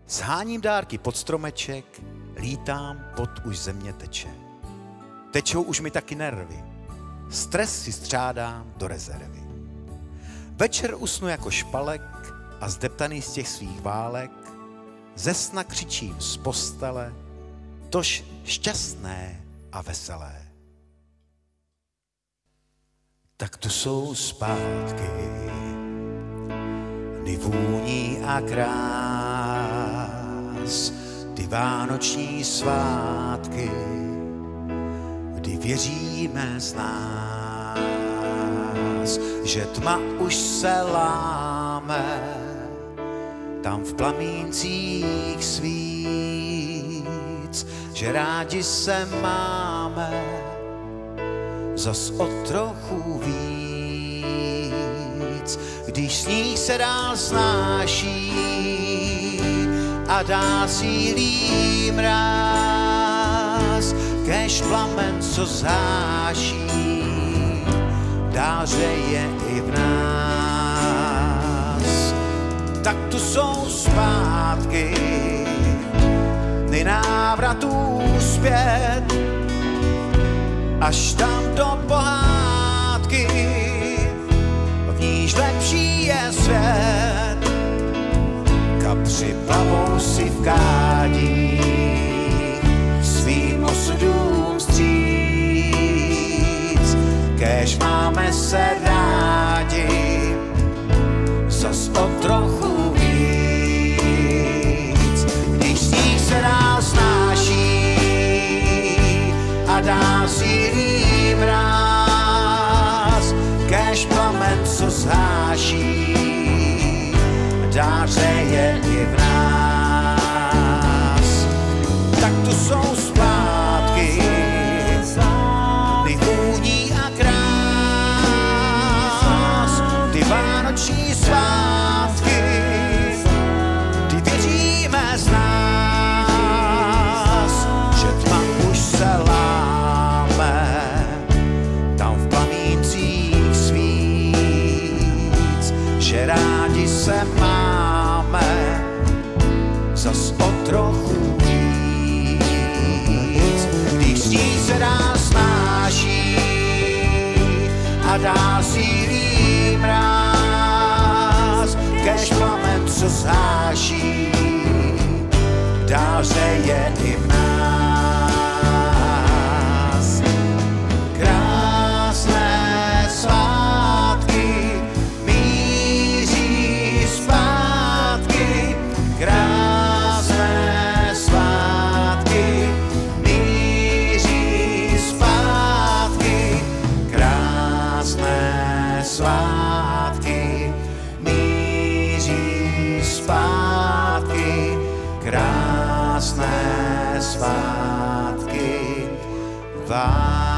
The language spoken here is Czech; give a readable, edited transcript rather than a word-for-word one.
Sháním dárky pod stromeček, lítám, pot už země teče. Tečou už mi taky nervy, stres si střádám do rezervy. Večer usnu jako špalek a zdeptaný z těch svých válek, ze sna křičím z postele, tož šťastné a veselé. Tak tu jsou zpátky, kdy vůní a krás, ty vánoční svátky, kdy věříme z nás, že tma už se láme, tam v plamíncích svíc, že rádi se máme, zas o trochu víc, když sníh se dál snáší a dá sílí mráz, kéž plamen, co záší, dáře i v nás. Tak tu jsou zpátky, dny návratů zpět, až tam do pohádky, v níž lepší je svět. Kapři plavou si v kádích, svým osudům vstříc, kéž máme se rádi, zas o trochu víc. Když sníh se dál snáší a dál sílí mráz, kéž plamen, co zháší, dáře je i v nás. Tak tu jsou zpátky, kdy vůní a krás, ty vánoční svátky, kdy věříme z nás, že tma už se láme, tam v plamíncích svíc, že rádi se máme, zas o trochu víc. Když sníh se dál snáší a dál sílí mráz, kéž plamen, co zháší, dáře je i v nás. Krásné svátky míří zpátky, krásné svátky míří zpátky, krásné svátky míří zpátky, krásné svátky.